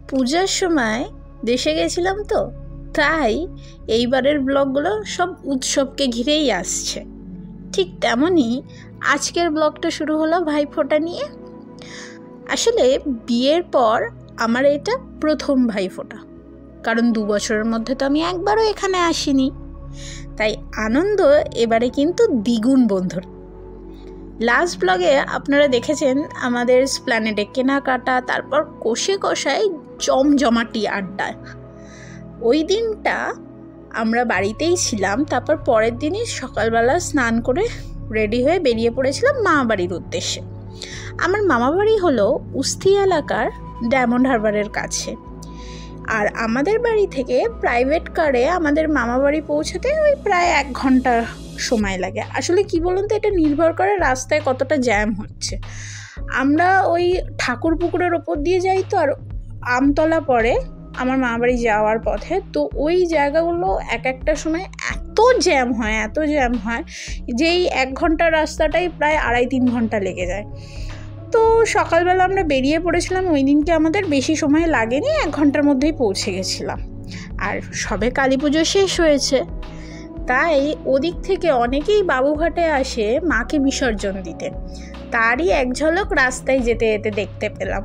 পূজার সময় দেশে গেছিলাম তো, তাই এইবারের ব্লগগুলো সব উৎসবকে ঘিরেই আসছে। ঠিক তেমনই আজকের ব্লগটা শুরু হলো ভাইফোঁটা নিয়ে। আসলে বিয়ের পর আমার এটা প্রথম ভাইফোঁটা, কারণ 2 বছরের মধ্যে তো আমি একবারও এখানে আসিনি, তাই আনন্দ এবারে কিন্তু দ্বিগুণ বন্ধুর। লাস্ট ব্লগে আপনারা দেখেছেন আমাদের স্প্ল্যানেডে কেনাকাটা, তারপর কষে কষায় জমজমাটি আড্ডা। ওই দিনটা আমরা বাড়িতেই ছিলাম, তারপর পরের দিনই সকালবেলা স্নান করে রেডি হয়ে বেরিয়ে পড়েছিলাম মামাবাড়ির উদ্দেশ্যে। আমার মামাবাড়ি হলো উস্তি এলাকার ডায়মন্ড হারবারের কাছে, আর আমাদের বাড়ি থেকে প্রাইভেট কারে আমাদের মামাবাড়ি পৌঁছাতে ওই প্রায় 1 ঘন্টা সময় লাগে। আসলে কি বলুন তো, এটা নির্ভর করে রাস্তায় কতটা জ্যাম হচ্ছে। আমরা ওই ঠাকুর পুকুরের ওপর দিয়ে যাই তো, আর আমতলা পরে আমার মামাবাড়ি যাওয়ার পথে, তো ওই জায়গাগুলো একটা সময় এত জ্যাম হয় যেই 1 ঘন্টার রাস্তাটাই প্রায় 2.5-3 ঘন্টা লেগে যায়। তো সকালবেলা আমরা বেরিয়ে পড়েছিলাম, ওই দিনকে আমাদের বেশি সময় লাগেনি, 1 ঘন্টার মধ্যেই পৌঁছে গেছিলাম। আর সবে কালী পুজো শেষ হয়েছে, তাই ওদিক থেকে অনেকেই বাবুঘাটে আসে মাকে বিসর্জন দিতে। তারই এক ঝলক রাস্তায় যেতে যেতে দেখতে পেলাম।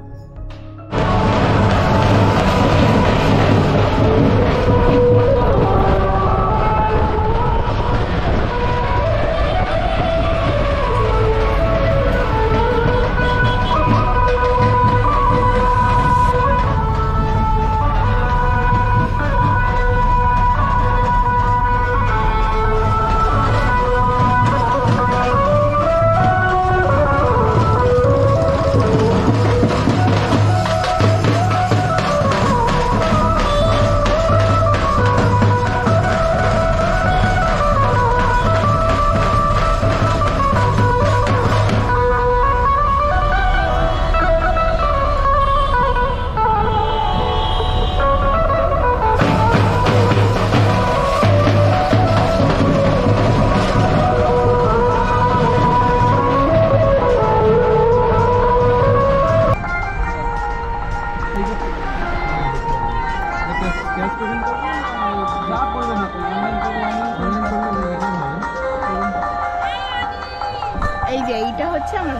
এই যে এইটা হচ্ছে আমার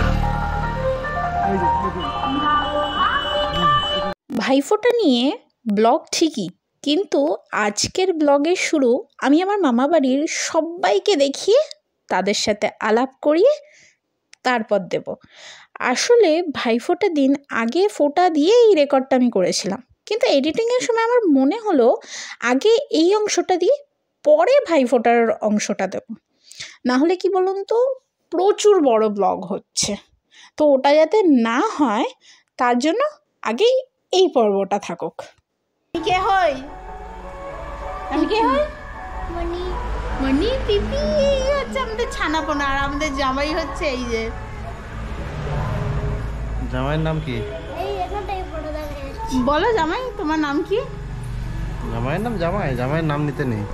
ভাইফোঁটা নিয়ে ব্লগ ঠিকই, কিন্তু আজকের ব্লগের শুরু আমি আমার মামাবাড়ির সবাইকে দেখিয়ে তাদের সাথে আলাপ করিয়ে তারপর দেব। আসলে ভাইফোঁটা দিন আগে ফোঁটা দিয়ে এই রেকর্ডটা আমি করেছিলাম, কিন্তু এডিটিংয়ের সময় আমার মনে হলো আগে এই অংশটা দিয়ে পরে ভাইফোঁটার অংশটা দেব, না হলে কি বলুন তো প্রচুর বড় ব্লগ হচ্ছে, তো ওটা যাতে না হয় তার জন্য আগেই এই পর্বটা থাকুক। কে হই আমি? কে হই? মনি পিপি হচ্ছে আমাদের ছানাপোনা, আর আমাদের জামাই হচ্ছে এই যে। জামাইয়ের নাম কি? বলো জামাই, তোমার নাম কি? জামাইয়ের নাম জামাইয়ের নাম নিতে নেই।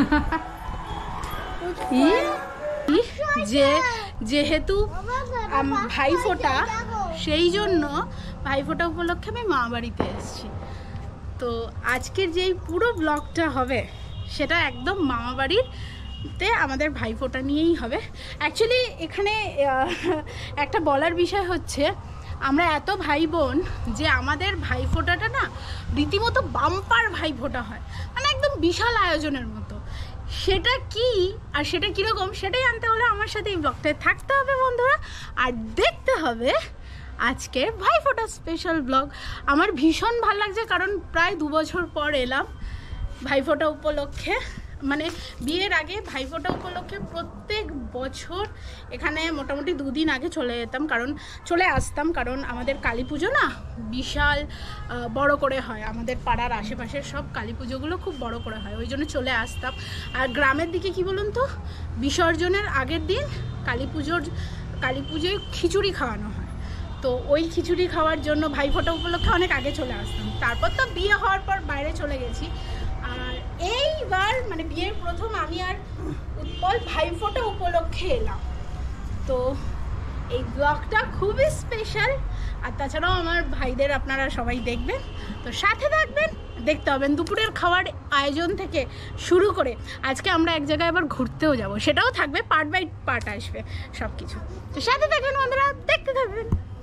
যেহেতু ভাইফোঁটা, সেই জন্য ভাইফোঁটা উপলক্ষে আমি মা বাড়িতে এসেছি। তো আজকের যেই পুরো ব্লগটা হবে সেটা একদম মামা বাড়িতে আমাদের ভাইফোঁটা নিয়েই হবে। অ্যাকচুয়ালি এখানে একটা বলার বিষয় হচ্ছে, আমরা এত ভাই বোন যে আমাদের ভাইফোঁটাটা না রীতিমতো বাম্পার ভাইফোঁটা হয়, মানে একদম বিশাল আয়োজনের মতো। সেটা কি আর সেটা কীরকম সেটাই আনতে হলে আমার সাথে এই ব্লগটায় থাকতে হবে বন্ধুরা, আর দেখতে হবে আজকে ভাইফোঁটা স্পেশাল ব্লগ। আমার ভীষণ ভালো লাগছে, কারণ প্রায় 2 বছর পর এলাম ভাইফোঁটা উপলক্ষে। মানে বিয়ের আগে ভাইফোঁটা উপলক্ষে প্রত্যেক বছর এখানে মোটামুটি 2 দিন আগে চলে আসতাম, কারণ আমাদের কালী পুজো না বিশাল বড় করে হয়, আমাদের পাড়ার আশেপাশের সব কালী পুজোগুলো খুব বড় করে হয়, ওই জন্য চলে আসতাম। আর গ্রামের দিকে কি বলুন তো, বিসর্জনের আগের দিন কালী পুজোয় খিচুড়ি খাওয়ানো হয়, তো ওই খিচুড়ি খাওয়ার জন্য ভাইফোঁটা উপলক্ষে অনেক আগে চলে আসতাম। তারপর তো বিয়ে হওয়ার পর বাইরে চলে গেছি, আর এইবার মানে বিয়ের প্রথম আমি আর উৎপল ভাইফোঁটা উপলক্ষে এলাম। তো এই ব্লগটা খুবই স্পেশাল। আর তাছাড়াও আমার ভাইদের আপনারা সবাই দেখবেন, তো সাথে থাকবেন, দেখতে হবেন। দুপুরের খাওয়ার আয়োজন থেকে শুরু করে আজকে আমরা এক জায়গায় আবার ঘুরতেও যাব, সেটাও থাকবে, পার্ট বাই পার্ট আসবে সব কিছু। তো সাথে থাকবেন বন্ধুরা, দেখতে থাকবেন।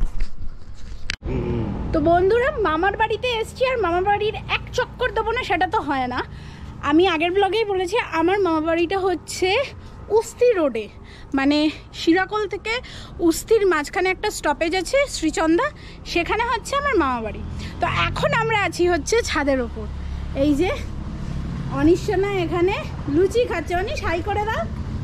তো বন্ধুরা, মামার বাড়িতে এসছি, আর মামার বাড়ির এক চক্কর দেবো না সেটা তো হয় না। আমি আগের ব্লগেই বলেছি আমার মামার বাড়িটা হচ্ছে উস্তি রোডে, মানে শিরাকল থেকে উস্তির মাঝখানে একটা স্টপেজ আছে শ্রীচন্দা, সেখানে হচ্ছে আমার মামা বাড়ি। তো এখন আমরা আছি হচ্ছে ছাদের ওপর। এই যে অনিশনা এখানে লুচি খাচ্ছে। অনিশ হাই করে দাও।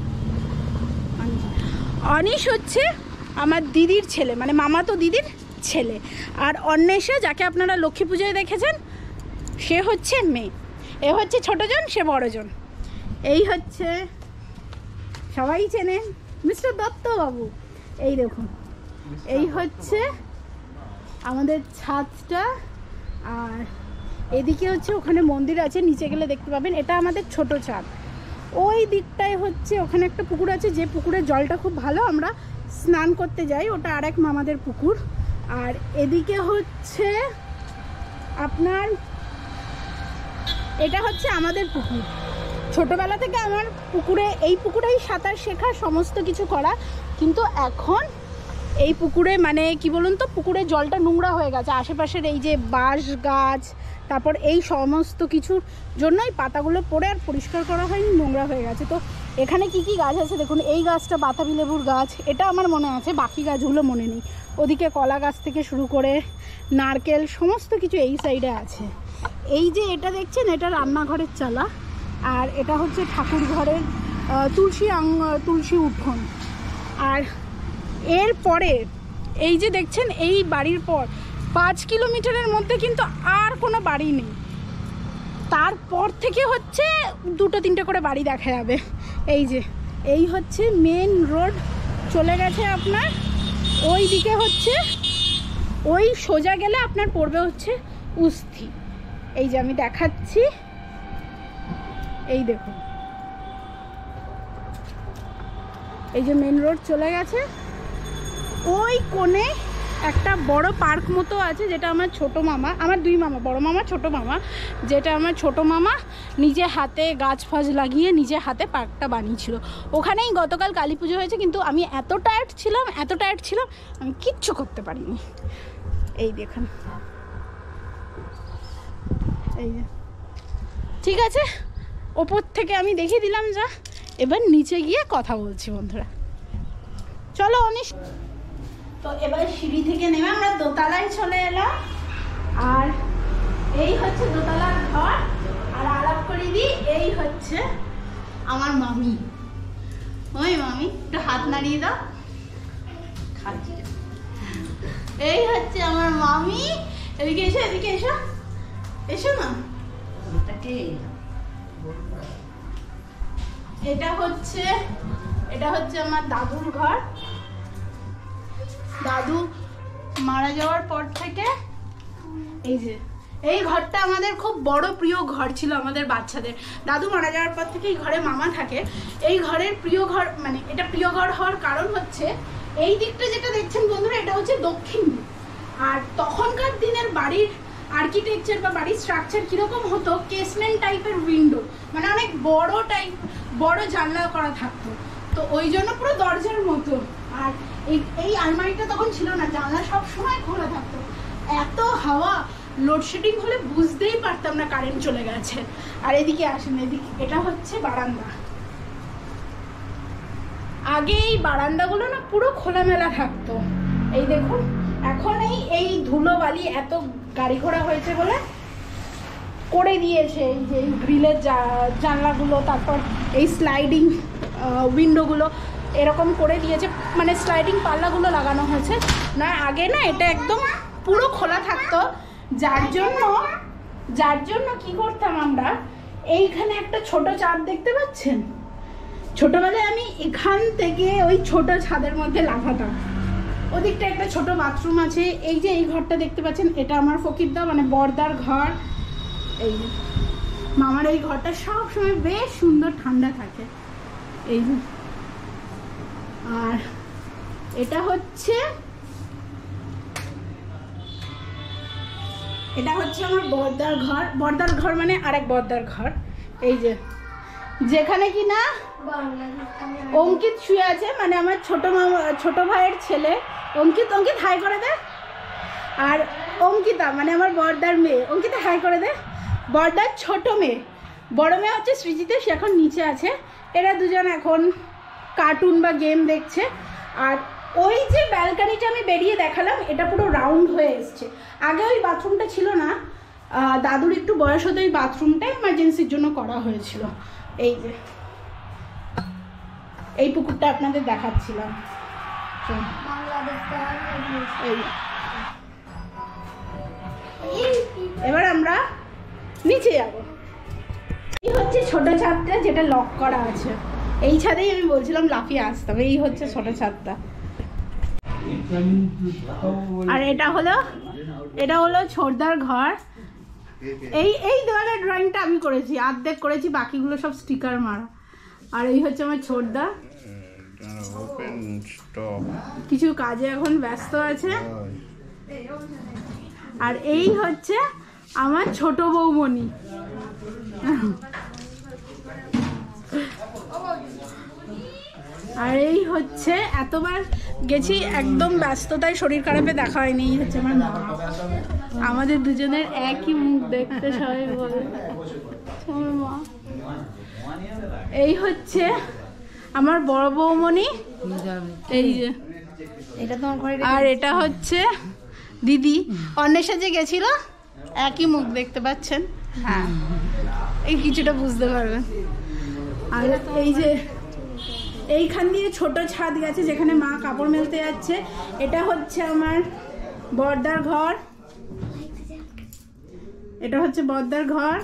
অনিশ হচ্ছে আমার দিদির ছেলে, মানে মামা তো দিদির ছেলে। আর অন্বেষা, যাকে আপনারা লক্ষ্মী পুজোয় দেখেছেন, সে হচ্ছে মেয়ে। এ হচ্ছে ছোটজন, সে বড়জন। এই হচ্ছে সবাই চেনেন মিস্টার দত্ত বাবু। এই দেখুন, এই হচ্ছে আমাদের ছাদটা। আর এদিকে হচ্ছে ওখানে মন্দির আছে, নিচে গেলে দেখতে পাবেন, এটা আমাদের ছোট ছাদ। ওই দিকটায় হচ্ছে ওখানে একটা পুকুর আছে, যে পুকুরের জলটা খুব ভালো, আমরা স্নান করতে যাই, ওটা আরেক মামাদের পুকুর। আর এদিকে হচ্ছে আপনার, এটা হচ্ছে আমাদের পুকুর। ছোটবেলা থেকে আমার পুকুরে, এই পুকুরেই সাঁতার শেখা, সমস্ত কিছু করা। কিন্তু এখন এই পুকুরে মানে কি বলুন তো, পুকুরের জলটা নোংরা হয়ে গেছে। আশেপাশের এই যে বাঁশ গাছ, তারপর এই সমস্ত কিছুর জন্যই পাতাগুলো পড়ে আর পরিষ্কার করা হয়নি, নোংরা হয়ে গেছে। তো এখানে কি কি গাছ আছে দেখুন, এই গাছটা বাতাবি লেবুর গাছ, এটা আমার মনে আছে, বাকি গাছগুলো মনে নেই। ওদিকে কলা গাছ থেকে শুরু করে নারকেল, সমস্ত কিছু এই সাইডে আছে। এই যে এটা দেখছেন, এটা রান্নাঘরের চালা, আর এটা হচ্ছে ঠাকুর ঘরের তুলসী উঠোন। আর এরপরে এই যে দেখছেন, এই বাড়ির পর 5 কিলোমিটারের মধ্যে কিন্তু আর কোনো বাড়ি নেই। তারপর থেকে হচ্ছে 2-3টে করে বাড়ি দেখা যাবে। এই যে এই হচ্ছে মেন রোড চলে গেছে আপনার ওই দিকে, হচ্ছে ওই সোজা গেলে আপনার পড়বে হচ্ছে উস্তি। এই যে আমি দেখাচ্ছি, এই দেখুন, এই যে মেন রোড চলে গেছে। ওই কোণে একটা বড় পার্ক মতো আছে, যেটা আমার ছোট মামা, আমার 2 মামা, বড় মামা ছোট মামা, যেটা আমার ছোট মামা নিজে হাতে গাছ ফাছ লাগিয়ে নিজে হাতে পার্কটা বানিয়েছিল। ওখানেই গতকাল কালী পুজো হয়েছে, কিন্তু আমি এত টায়ার্ড ছিলাম আমি কিচ্ছু করতে পারিনি। এই দেখুন, এই যে ঠিক আছে, ওপর থেকে আমি দেখিয়ে দিলাম যা। এবার নিচে গিয়ে কথা বলছি বন্ধুরা, চলো অনিশ। তো এবার সিঁড়ি থেকে নেমে আমরা দোতলায় চলে এলাম। আর এই হচ্ছে দোতলার ঘর। আর আলাপ করে দিই, এই হচ্ছে আমার মামি। ওই মামি, একটু হাত নাড়িয়ে দাও। এই হচ্ছে আমার মামি। এদিকে এসো, এদিকে এসো, এসো না। এটা হচ্ছে আমার দাদুর ঘর। দাদু মারা যাওয়ার পর থেকে এই যে এই ঘরটা আমাদের খুব বড় প্রিয় ঘর ছিল আমাদের বাচ্চাদের। দাদু মারা যাওয়ার পর থেকে এই ঘরে মামা থাকে। এই ঘরের প্রিয় ঘর, মানে এটা প্রিয় ঘর হওয়ার কারণ হচ্ছে এই দিকটা যেটা দেখছেন বন্ধুরা, এটা হচ্ছে দক্ষিণ দিক। আর তখনকার দিনের বাড়ির আর্কিটেকচার বা বাড়ির স্ট্রাকচার কিরকম হতো, কেসমেন্ট টাইপের উইন্ডো, মানে অনেক বড় জানলা করা থাকতো। তো ওই জন্য পুরো দরজার মতো। আর এই আলমারিটা তখন ছিল না, জানলা সব সময় খোলা থাকতো। এত হাওয়া, লোডশেডিং হলে বুঝতেই পারতাম না কারেন্ট চলে গেছে। আর এদিকে আসেন, এদিকে এটা হচ্ছে বারান্দা। আগে এই বারান্দাগুলো না পুরো খোলামেলা থাকতো। এই দেখুন, এখন এই ধুলো বালি এত গাড়ি ঘোড়া হয়েছে বলে করে দিয়েছে এই যে এই গ্রিলের জানলাগুলো, তারপর এই স্লাইডিং উইন্ডোগুলো এরকম করে দিয়েছে, মানে স্লাইডিং পাল্লাগুলো লাগানো হয়েছে। না আগে না এটা একদম পুরো খোলা থাকতো, যার জন্য কি করতাম আমরা, এইখানে একটা ছোট চাঁদ দেখতে পাচ্ছেন, ছোটবেলায় আমি এখান থেকে ওই ছোট ছাদের মধ্যে লাফাতাম। ওদিকটা একটা ছোট বাথরুম আছে। এই যে এই ঘরটা দেখতে পাচ্ছেন, এটা আমার ফকিরদা মানে বড়দার ঘর। এই মামার এই ঘরটা সব সময় বেশ সুন্দর ঠান্ডা থাকে। এই আর এটা হচ্ছে আমার বর্দার ঘর মানে আরেক বর্দার ঘর। এই যে যেখানে কি না অঙ্কিত শুয়ে আছে, মানে আমার ছোট ভাইয়ের ছেলে অঙ্কিত হাই করে দে। আর অঙ্কিতা মানে আমার বর্দার মেয়ে, অঙ্কিতা হাই করে দে। বর্দার ছোট মেয়ে, বড় মেয়ে হচ্ছে সৃজিতে, সে এখন নিচে আছে। এরা দুজন এখন কার্টুন বা গেম দেখছে। আর ওই যে ব্যালকানিটা আমি বেরিয়ে দেখালাম, এটা পুরো রাউন্ড হয়ে এসছে। আগে ওই বাথরুমটা ছিল না, দাদুর একটু বয়স হতে ওই বাথরুমটা এমার্জেন্সির জন্য করা হয়েছিল। এই যে এই পুকুরটা আপনাদের দেখাচ্ছিলাম। এবার আমরা নিচে যাব। এই হচ্ছে ছোট ছাদটা যেটা লক করা আছে। এই ছাদেই আমি বলছিলাম লাফিয়ে আসতাম। এই হচ্ছে ছোট ছাদটা। আর এটা হলো ছোটদার ঘর। এই দেওয়ালের ড্রয়িংটা আমি করেছি, অর্ধেক করেছি, বাকিগুলো সব স্টিকার মারা। আর এই হচ্ছে আমার ছোটদা, কিছু কাজে এখন ব্যস্ত আছে। আর এই হচ্ছে আমার ছোট বৌমণি। আর এই হচ্ছে, এতবার গেছি একদম ব্যস্ততায় শরীর খারাপে দেখা হয়নি। এই হচ্ছে আমার মা। আমাদের দুজনের একই মুখ দেখতে সবাই বলে আমার মা। এই হচ্ছে আমার বড় বৌমণি, এই যে এটা তোমার ঘরে। আর এটা হচ্ছে দিদি, অন্বেষা যে গেছিল, একই মুখ দেখতে পাচ্ছেন। হ্যাঁ, এই কিছুটা বুঝতে পারবেন। আর এই যে এইখান দিয়ে ছোট ছাদ গেছে যেখানে মা কাপড় মেলতে যাচ্ছে। এটা হচ্ছে আমার বর্দার ঘর, এটা হচ্ছে বর্দার ঘর।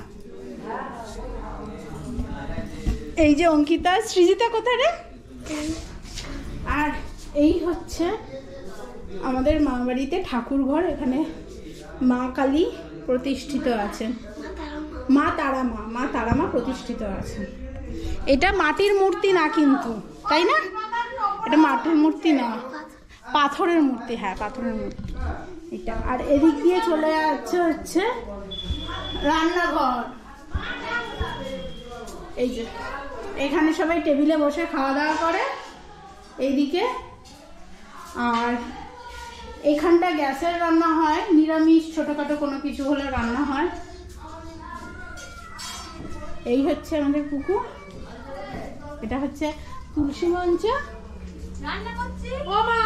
এই যে অঙ্কিতা, সৃজিতা কোথায় রে? আর এই হচ্ছে আমাদের মা বাড়িতে ঠাকুর ঘর। এখানে মা কালী প্রতিষ্ঠিত আছেন, মা তারা মা প্রতিষ্ঠিত আছেন। এটা মাটির মূর্তি না কিন্তু, তাই না? এটা মাটির মূর্তি না, পাথরের মূর্তি। হ্যাঁ, পাথরের মূর্তি এটা। আর এদিক দিয়ে চলে যাচ্ছে হচ্ছে রান্নাঘর। এই যে এখানে সবাই টেবিলে বসে খাওয়া দাওয়া করে এইদিকে। আর এখানটা গ্যাসের রান্না হয়, নিরামিষ ছোটখাটো কোনো কিছু হলে রান্না হয়। এই হচ্ছে আমাদের পুকুর, এটা হচ্ছে তুলসী মঞ্চ। রান্না করছি ও মা,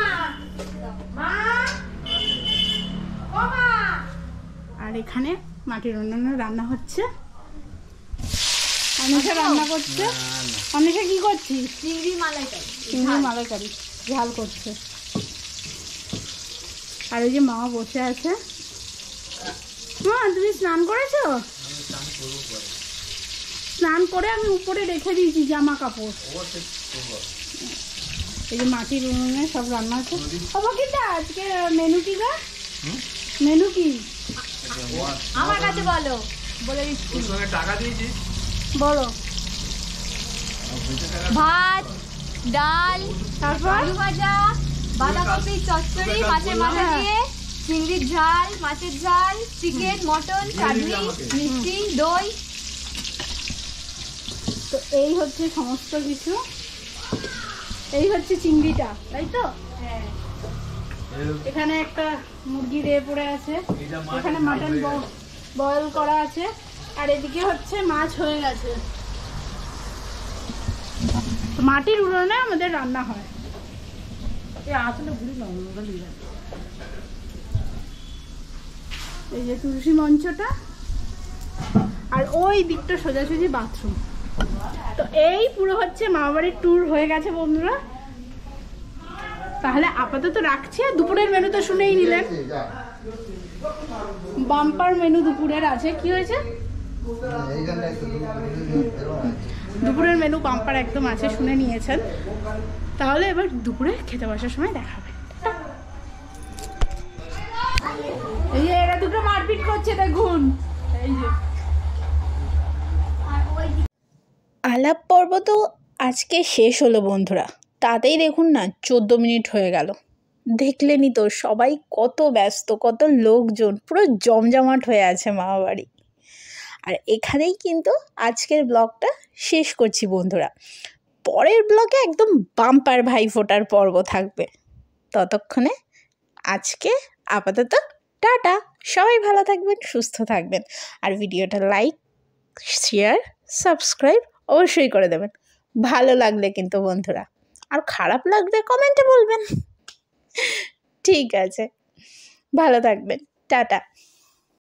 ও মা। আর এখানে মাটির উনুনে রান্না হচ্ছে। অনেকে রান্না করছে। অনেকে কি করছিস? চিংড়ি মালাইকারি ঝাল করছে। আর ওই যে মা বসে আছে। মা, তুমি স্নান করেছো? স্নান করে আমি উপরে রেখে দিয়েছি জামা কাপড়। এই যে মাটির উনুনে সব রান্না আছে। আজকে মেনু কি গা? মেনু কি আমার কাছে বলো, বলে দিচ্ছি। টাকা দিয়েছি, বলো। ভাত, ডাল, তারপর আলু ভাজা, বাঁধাকপি চচ্চড়ি, মাছের মাথা দিয়ে, চিংড়ির ঝাল, মাছের ঝাল, চিকেন, মটন, চাটনি, মিষ্টি, দই। তো এই হচ্ছে সমস্ত কিছু। এই হচ্ছে চিংড়িটা, তাই তো? হ্যাঁ। এখানে একটা মুরগি দিয়ে পড়ে আছে, এখানে মাটন বয়েল করা আছে। আর এদিকে হচ্ছে মাছ হয়ে গেছে। মাটির উনুনে আমাদের রান্না হয়। এই যে তুলসী মঞ্চটা, আর ওই দিকটা সোজাসুজি বাথরুম। তো এই পুরো হচ্ছে মামাবাড়ির ট্যুর হয়ে গেছে বন্ধুরা। তাহলে আপাতত রাখছি। দুপুরের মেনু তো শুনেই নিলেন, বাম্পার মেনু দুপুরের আছে। কি হয়েছে? দুপুরের মেনু বাম্পার একদম আছে, শুনে নিয়েছেন। তাহলে এবার দুপুরে খেতে বসার সময় দেখাবে। এই যে এরা দুটো মারপিট করছে, দেখুন। এই যে আলাপ পর্ব তো আজকে শেষ হলো বন্ধুরা। তাতেই দেখুন না 14 মিনিট হয়ে গেল। দেখলেনই তো সবাই কত ব্যস্ত, কত লোকজন, পুরো জমজমাট হয়ে আছে মামাবাড়ি। আর এখানেই কিন্তু আজকের ব্লগটা শেষ করছি বন্ধুরা। পরের ব্লগে একদম বাম্পার ভাইফোঁটার পর্ব থাকবে। ততক্ষণে আজকে আপাতত টাটা। সবাই ভালো থাকবেন, সুস্থ থাকবেন। আর ভিডিওটা লাইক, শেয়ার, সাবস্ক্রাইব অবশ্যই করে দেবেন ভালো লাগলে কিন্তু বন্ধুরা। আর খারাপ লাগলে কমেন্টে বলবেন। ঠিক আছে, ভালো থাকবেন, টাটা।